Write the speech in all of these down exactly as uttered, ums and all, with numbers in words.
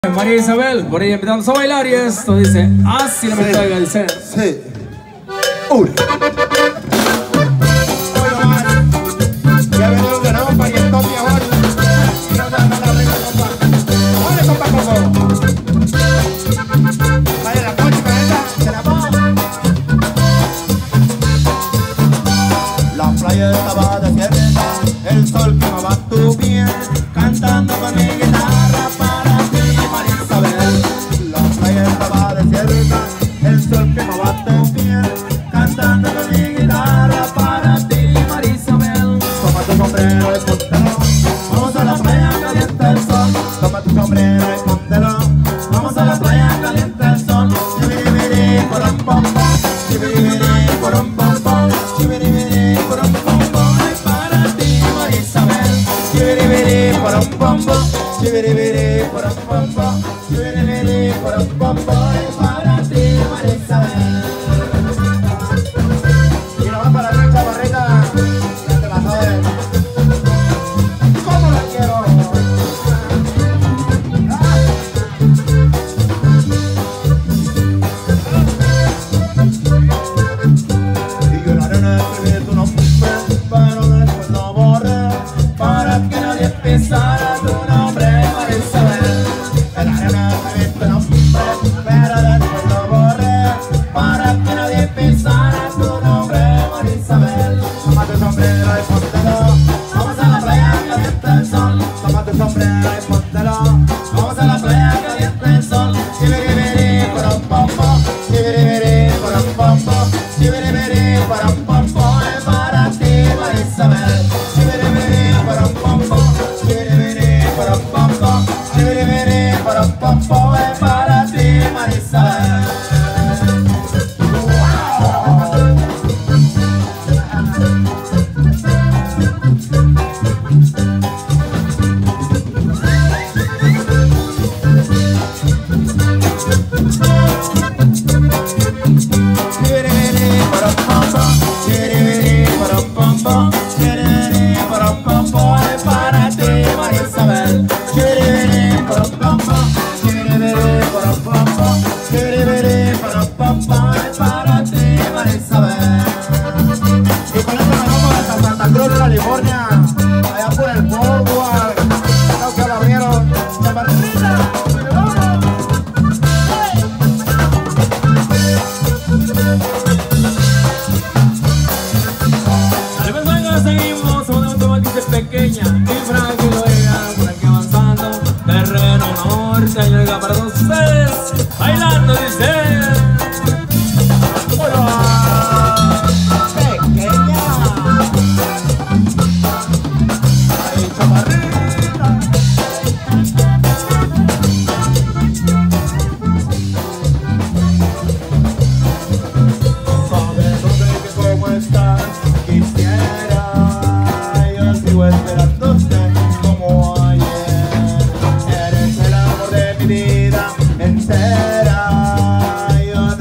María Isabel, por ahí invitamos a bailar y esto dice, así la me traiga, dice. Sí. Uy. Ya veo que no, parientón, mi amor. No, no, no, no, no, compa. Vale, compa, coco. Vale, la coche, esta, se la pongo. La playa estaba desierta, el sol quemaba tu piel, cantando con mi guitarra para ti, María Isabel. La playa estaba desierta, el sol quemaba tu piel, cantando con mi guitarra para ti, María Isabel. Toma tu sombrero y póntelo, vamos a la playa, calienta el sol. Toma tu sombrero y póntelo, vamos a la playa, calienta el sol. Chibiribiri, porom pom pom, chibiribiri, porom pom pom, chibiribiri, porom pom pom, ay para ti, María Isabel. Chibiribiri, porom pom pom, chibiribiri, porom pom pom, chibiribiri, porom pom pom, ay para ti, María Isabel. Y no va para la chavarrita, ya te la sabes. ¿Cómo la quiero? Ah. Y yo en la arena escribí tu nombre, pero después lo borré, para que nadie pisara tu nombre, María Isabel. En la arena escribí tu nombre, pero después lo borré, para que nadie pisara tu nombre, María Isabel. Toma tu sombrero y póntelo, vamos a la playa, calienta el sol. Toma tu sombrero y póntelo, vamos a la playa, calienta el sol. Chibiribiri, porom pom pom, chibiribiri, porom pom pom, chibiribiri, porom pom pom, es para ti, María Isabel. Chibiribiri, porom pom pom, chibiribiri, porom pom pom, chibiribiri, porom pom pom, es para ti, María Isabel. California, allá por el Boulevard, creo que lo abrieron, chaparrita, Dale pues venga, seguimos, una automática pequeña y frágil, oiga, por aquí avanzando, terreno norte, y oiga para todos ustedes, bailando dice. Esperándote como ayer, eres el amor de mi vida entera. Yo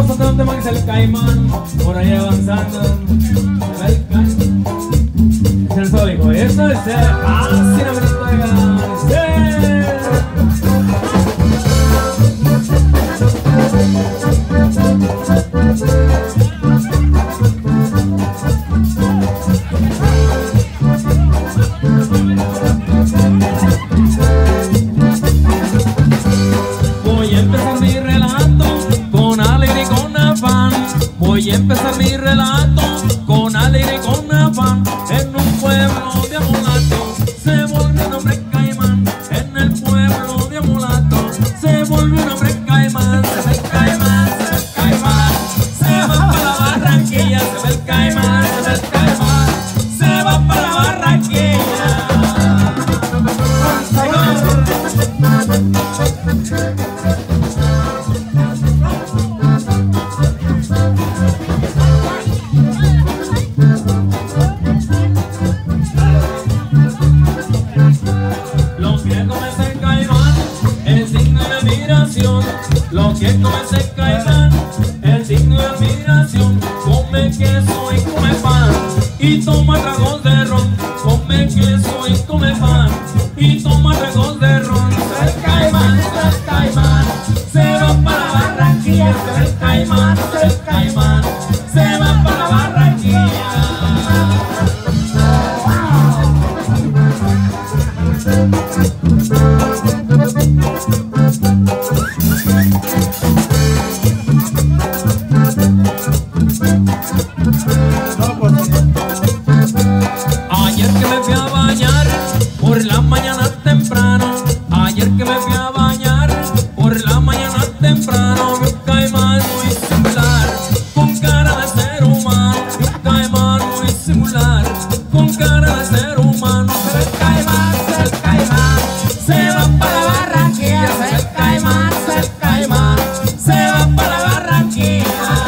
vamos a hacer un tema que es el Caimán. Por ahí avanzando. El Caimán. Se el solo dijo, esto es el así no me lo Voy a empezar mi relato con alegría y con afán. Voy a empezar mi relato con alegría y con afán. En un pueblo de Amulato se volvió un hombre caimán. En el pueblo de Amulato se volvió un hombre caimán. Se ve el caimán, se ve el caimán. Se va para la Barranquilla, se ve el caimán, se ve el caimán. Se va para la Barranquilla. Lo que come ese caimán, el signo de admiración. Lo que come ese caimán, el signo de admiración. Come queso y come pan y toma tragos de ron. Come queso y come pan y toma tragos de ron. El caimán, el caimán, se va para Barranquilla. El caimán, el caimán, se va para Barranquilla. Ayer que me fui a bañar por la mañana temprano, ayer que me fui a bañar por la mañana temprano, vi un caimán muy singular, con cara de ser humano, vi un caimán muy singular, con cara de ser humano. Se ve el caimán, se ve el caimán, se va para Barranquilla, se ve el caimán, se ve el caimán, se va para Barranquilla.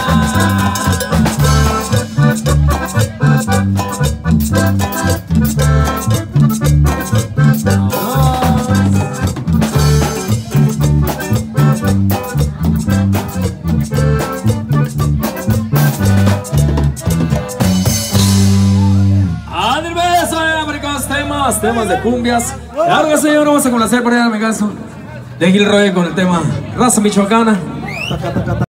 Temas, temas de cumbias. Claro que sí, ahora vamos a complacer por ahí al amigazo de Gilroy con el tema Raza Michoacana.